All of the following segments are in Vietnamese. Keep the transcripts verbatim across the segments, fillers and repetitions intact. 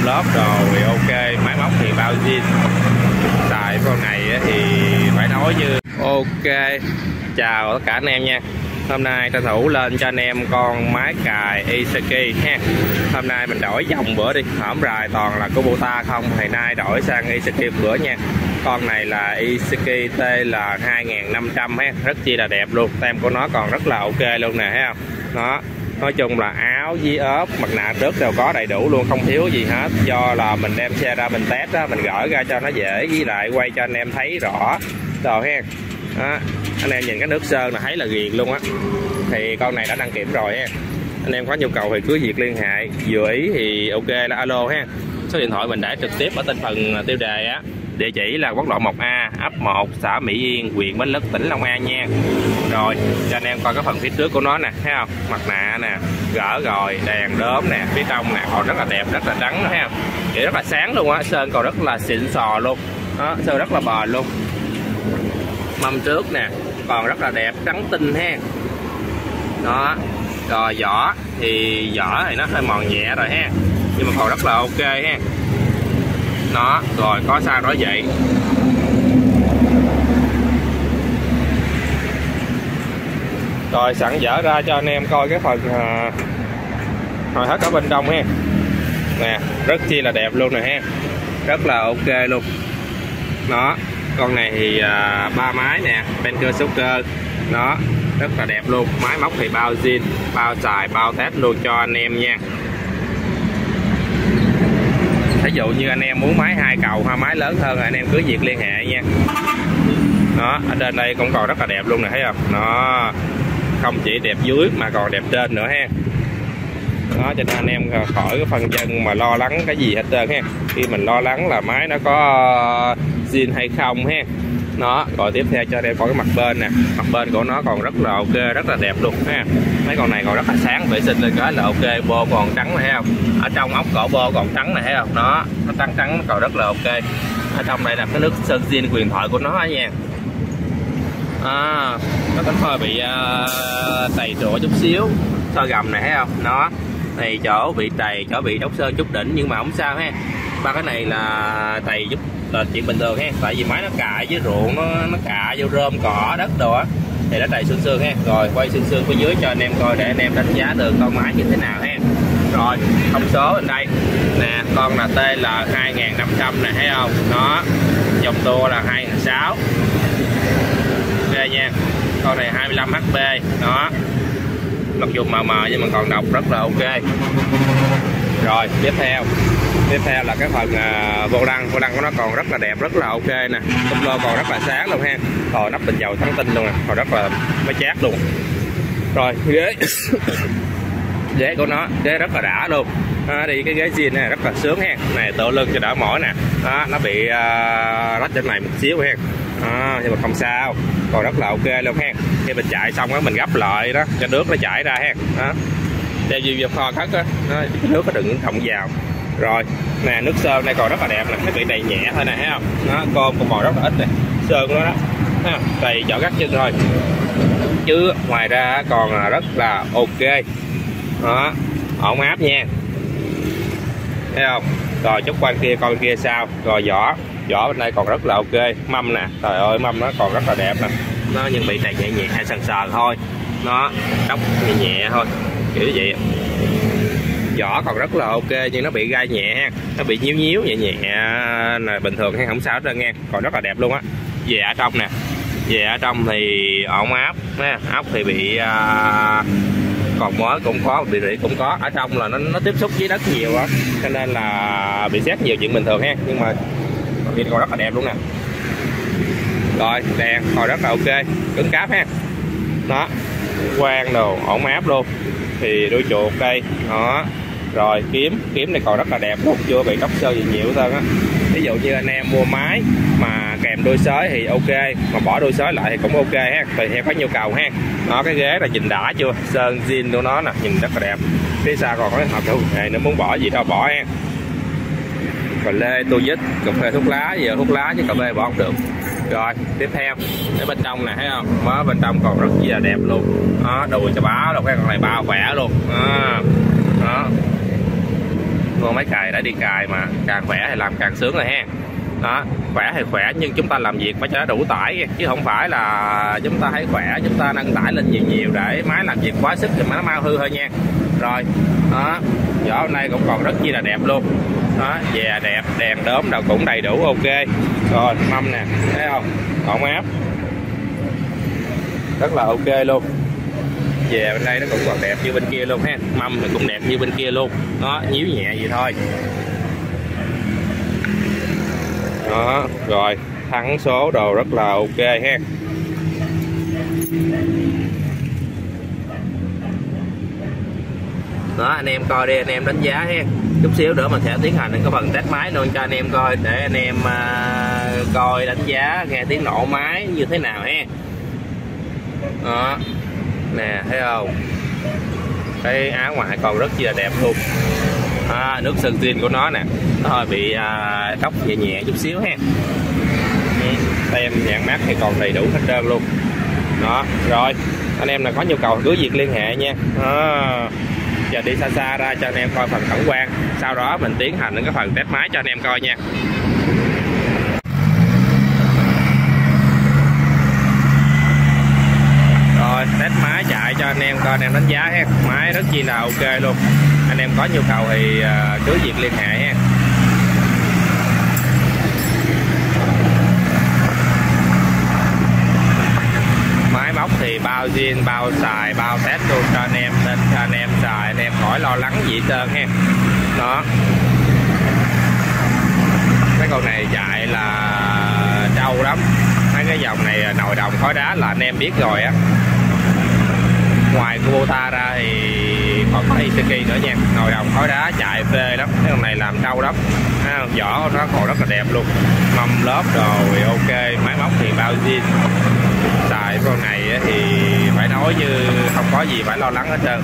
lớp rồi ok, máy móc thì bao zin. Tại con này thì phải nói như ok. Chào tất cả anh em nha. Hôm nay tranh thủ lên cho anh em con máy cài Iseki ha. Hôm nay mình đổi dòng bữa đi, hổm rài toàn là Kubota không, thì nay đổi sang Iseki bữa nha. Con này là Iseki T L hai nghìn năm trăm ha, rất chi là đẹp luôn. Tem của nó còn rất là ok luôn nè, thấy không? Nó nói chung là áo với ốp, mặt nạ trước đều có đầy đủ luôn, không thiếu gì hết. Do là mình đem xe ra mình test á, mình gỡ ra cho nó dễ, với lại quay cho anh em thấy rõ rồi ha. Đó, anh em nhìn cái nước sơn là thấy là ghiền luôn á. Thì con này đã đăng kiểm rồi ha. Anh em có nhu cầu thì cứ việc liên hệ, vừa ý thì ok là alo ha. Số điện thoại mình để trực tiếp ở tên phần tiêu đề á. Địa chỉ là quốc lộ một A, ấp một, xã Mỹ Yên, huyện Bến Lức, tỉnh Long An nha. Rồi, cho anh em coi cái phần phía trước của nó nè, thấy không? Mặt nạ nè, gỡ rồi, đèn đốm nè, phía trong nè, còn rất là đẹp, rất là trắng, thấy không? Thì rất là sáng luôn á, sơn còn rất là xịn sò luôn. Đó, sơn rất là bền luôn. Mâm trước nè, còn rất là đẹp, trắng tinh ha. Đó, rồi vỏ thì vỏ thì nó hơi mòn nhẹ rồi ha, nhưng mà còn rất là ok ha. Đó, rồi có sao nói vậy. Rồi sẵn dở ra cho anh em coi cái phần uh, hồi hết ở bên trong ha. Nè, rất chi là đẹp luôn nè ha. Rất là ok luôn. Đó, con này thì uh, ba máy nè, bên cơ số cơ. Đó, rất là đẹp luôn. Máy móc thì bao zin, bao xài, bao test luôn cho anh em nha. Ví dụ như anh em muốn máy hai cầu hay máy lớn hơn, anh em cứ việc liên hệ nha. Đó, ở trên đây cũng còn rất là đẹp luôn nè, thấy không? Nó không chỉ đẹp dưới mà còn đẹp trên nữa ha. Đó, cho nên anh em khỏi cái phân dân mà lo lắng cái gì hết trơn ha. Khi mình lo lắng là máy nó có zin hay không ha. Đó, rồi tiếp theo cho anh em coi cái mặt bên nè. Mặt bên của nó còn rất là ok, rất là đẹp luôn ha. Mấy con này còn rất là sáng, vệ sinh lên cái là ok. Bô còn trắng này, thấy không? Ở trong ốc cổ bô còn trắng này, thấy không? Đó, nó trắng trắng còn rất là ok. Ở trong đây là cái nước sơn zin quyền thoại của nó nha. À, nó có hơi bị uh, tầy trụa chút xíu, sơ gầm này, thấy không? Nó thì chỗ bị tầy, chỗ bị đốc sơn chút đỉnh, nhưng mà không sao ha. Ba cái này là tầy giúp là chuyện bình thường ha, tại vì máy nó cài với ruộng, nó nó cạ vô rơm cỏ đất đồ á, thì nó đầy xương xương ha. Rồi quay xương xương phía dưới cho anh em coi để anh em đánh giá được con máy như thế nào ha. Rồi thông số bên đây nè, con là T L hai nghìn năm trăm này, thấy không? Nó dòng tua là hai nghìn sáu trăm ok nha. Con này hai mươi lăm H P. Đó, mặc dù mờ mờ nhưng mà còn đọc rất là ok. Rồi tiếp theo tiếp theo là cái phần uh, vô lăng vô lăng của nó còn rất là đẹp, rất là ok nè. Túp lô còn rất là sáng luôn ha. Rồi nắp bình dầu trắng tinh luôn nè, còn rất là mới chát luôn. Rồi ghế ghế của nó, ghế rất là đã luôn. À, đi cái ghế zin này rất là sướng ha. Này tựa lưng cho đỡ mỏi nè. Đó, nó bị uh, rách trên này một xíu ha. À, nhưng mà không sao, còn rất là ok luôn ha. Khi mình chạy xong đó mình gấp lại đó cho nước nó chảy ra ha. Đó, đeo gì vào kho khất á, cái nước nó đừng thòng vào. Rồi nè, nước sơn này còn rất là đẹp nè, nó bị đầy nhẹ thôi nè, thấy không? Nó côn còn màu rất là ít nè, sơn của nó đó, thấy không? Đầy chỗ gắt chân thôi, chứ ngoài ra còn rất là ok. Đó, ổn áp nha, thấy không? Rồi chút quanh kia con kia sao. Rồi vỏ vỏ bên đây còn rất là ok. Mâm nè, trời ơi mâm nó còn rất là đẹp nè. Nó nhưng bị đầy nhẹ nhẹ hay sần sờ thôi, nó đốc nhẹ nhẹ thôi kiểu vậy. Vỏ còn rất là ok nhưng nó bị gai nhẹ ha, nó bị nhíu nhíu nhẹ nhẹ là bình thường hay không sao hết trơn nha, còn rất là đẹp luôn á. Về ở trong nè, về ở trong thì ổn áp ha, ốc thì bị uh, còn mới cũng có, bị rỉ cũng có. Ở trong là nó, nó tiếp xúc với đất nhiều á, cho nên là bị xét nhiều chuyện bình thường ha, nhưng mà còn rất là đẹp luôn nè. Rồi đèn còn rất là ok, cứng cáp ha. Đó, quang đồ ổn áp luôn. Thì đuôi chuột đây đó. Rồi kiếm kiếm này còn rất là đẹp luôn, chưa bị đốc sơn gì nhiều hơn á. Ví dụ như anh em mua máy mà kèm đuôi xới thì ok, mà bỏ đuôi xới lại thì cũng ok ha, tùy theo có nhu cầu ha. Đó, cái ghế là nhìn đã chưa, sơn zin của nó nè, nhìn rất là đẹp. Phía sau còn có cái hộp này, nó muốn bỏ gì đâu bỏ ha. Cà lê, tô vít, cà phê thuốc lá, giờ thuốc lá chứ cà phê bỏ không được. Rồi tiếp theo cái bên trong nè, thấy không? Mới bên trong còn rất là đẹp luôn. Đó, đùi cho báo đâu, cái con này bao khỏe luôn. Đó, đó. con máy cày đã đi cày mà, càng khỏe thì làm càng sướng rồi ha. Đó, khỏe thì khỏe nhưng chúng ta làm việc phải cho nó đủ tải, chứ không phải là chúng ta thấy khỏe chúng ta nâng tải lên nhiều nhiều để máy làm việc quá sức thì nó mau hư thôi nha. Rồi đó, vỏ hôm nay cũng còn rất chi là đẹp luôn. Đó, dè đẹp, đèn đốm nào cũng đầy đủ ok. Rồi mâm nè, thấy không, còn áp rất là ok luôn. Về bên đây nó cũng còn đẹp như bên kia luôn ha, mâm thì cũng đẹp như bên kia luôn. Đó, nhíu nhẹ vậy thôi. Đó, rồi thắng số đồ rất là ok ha. Đó, anh em coi đi, anh em đánh giá ha. Chút xíu nữa mình sẽ tiến hành cái phần test máy luôn cho anh em coi, để anh em uh, coi đánh giá nghe tiếng nổ máy như thế nào ha. Đó nè, thấy không, cái áo ngoài còn rất chi là đẹp luôn. À, nước sơn tin của nó nè, nó hơi bị à, tróc nhẹ nhẹ chút xíu ha. Tem nhãn mác thì còn đầy đủ hết trơn luôn. Đó, rồi anh em là có nhu cầu cứ việc liên hệ nha. À, giờ đi xa xa ra cho anh em coi phần tổng quan, sau đó mình tiến hành những cái phần test máy cho anh em coi nha. Rồi test máy chạy cho anh em coi, anh em đánh giá ha. Máy rất chi là ok luôn. Anh em có nhu cầu thì uh, cứ việc liên hệ ha. Máy móc thì bao zin, bao xài, bao test luôn cho anh em, nên cho anh em xài anh em khỏi lo lắng gì hết trơn ha. Đó, cái con này chạy là trâu lắm. Mấy cái dòng này nồi đồng khói đá là anh em biết rồi á. Ngoài Kubota ra thì còn có Iseki nữa nha, nồi đồng khói đá chạy phê lắm. Cái con này làm trâu lắm, vỏ nó còn rất là đẹp luôn, mâm lớp rồi ok. Máy móc thì bao zin, xài con này thì phải nói như không có gì phải lo lắng hết trơn.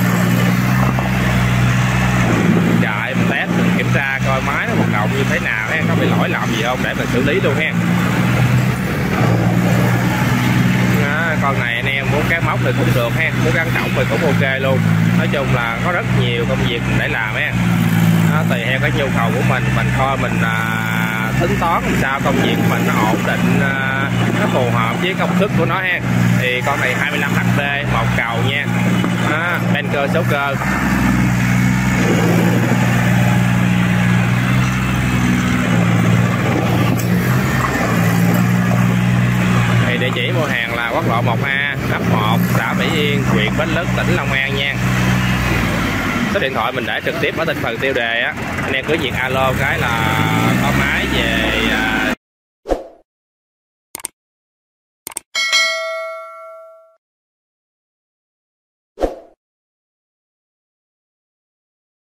Chạy mình test, mình kiểm tra coi máy nó hoạt động như thế nào ha, có bị lỗi lầm gì không để mình xử lý luôn ha. Đó, con này anh em muốn cán móc thì cũng được ha, muốn gắn động thì cũng ok luôn. Nói chung là có rất nhiều công việc để làm ha. Đó, tùy theo cái nhu cầu của mình, mình thôi mình à, tính toán làm sao công việc của mình nó ổn định, à, nó phù hợp với công suất của nó ha. Thì con này hai mươi lăm H P, một cầu nha. Đó, ben cơ số cơ. Thì địa chỉ mua hàng là quốc lộ một A, ấp một, xã Mỹ Yên, huyện Bến Lức, tỉnh Long An nha. Số điện thoại mình để trực tiếp ở thành phần tiêu đề á, anh em cứ việc alo cái là có máy về